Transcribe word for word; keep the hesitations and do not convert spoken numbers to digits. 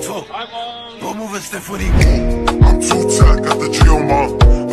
Talk. Don't move it, Stephanie. I'm too tight, got the G on my